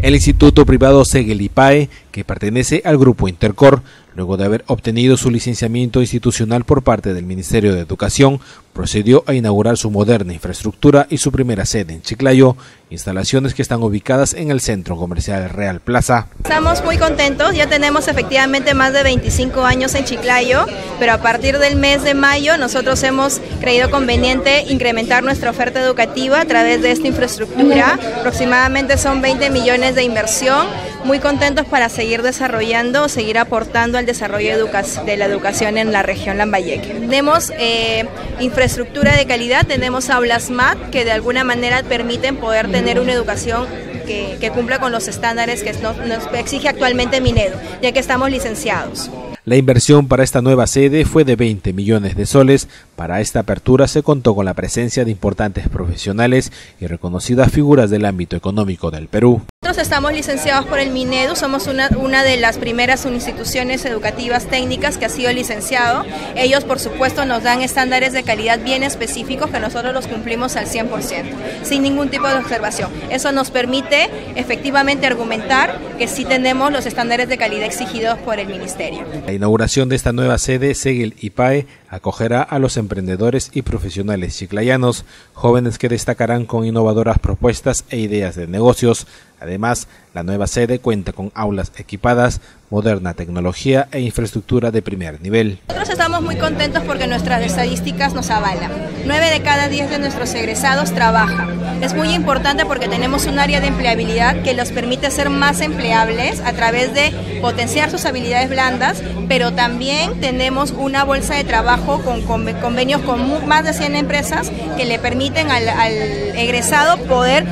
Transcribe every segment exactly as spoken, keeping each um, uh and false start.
El instituto privado Segel I P A E, que pertenece al grupo Intercor, luego de haber obtenido su licenciamiento institucional por parte del Ministerio de Educación, procedió a inaugurar su moderna infraestructura y su primera sede en Chiclayo, instalaciones que están ubicadas en el Centro Comercial Real Plaza. Estamos muy contentos, ya tenemos efectivamente más de veinticinco años en Chiclayo, pero a partir del mes de mayo nosotros hemos creído conveniente incrementar nuestra oferta educativa a través de esta infraestructura. Aproximadamente son veinte millones de inversión, muy contentos para seguir desarrollando, seguir aportando al desarrollo de la educación en la región Lambayeque. Tenemos eh, infraestructura de calidad, tenemos aulas M A T que de alguna manera permiten poder tener una educación que, que cumpla con los estándares que nos, nos exige actualmente Minedu, ya que estamos licenciados. La inversión para esta nueva sede fue de veinte millones de soles. Para esta apertura se contó con la presencia de importantes profesionales y reconocidas figuras del ámbito económico del Perú. Nosotros estamos licenciados por el Minedu, somos una, una de las primeras instituciones educativas técnicas que ha sido licenciado. Ellos, por supuesto, nos dan estándares de calidad bien específicos que nosotros los cumplimos al cien por ciento, sin ningún tipo de observación. Eso nos permite efectivamente argumentar que sí tenemos los estándares de calidad exigidos por el Ministerio. La inauguración de esta nueva sede, Segel I P A E, acogerá a los emprendedores y profesionales chiclayanos, jóvenes que destacarán con innovadoras propuestas e ideas de negocios. Además, la nueva sede cuenta con aulas equipadas, moderna tecnología e infraestructura de primer nivel. Nosotros estamos muy contentos porque nuestras estadísticas nos avalan. Nueve de cada diez de nuestros egresados trabajan. Es muy importante porque tenemos un área de empleabilidad que los permite ser más empleables a través de potenciar sus habilidades blandas, pero también tenemos una bolsa de trabajo con, con convenios con más de cien empresas que le permiten al, al egresado poder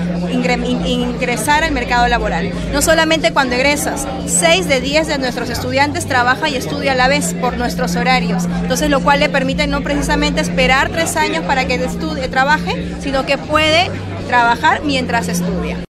ingresar al mercado laboral. No solamente cuando egresas, seis de diez de nuestros estudiantes trabaja y estudia a la vez por nuestros horarios, entonces lo cual le permite no precisamente esperar tres años para que estudie, trabaje, sino que puede trabajar mientras estudia.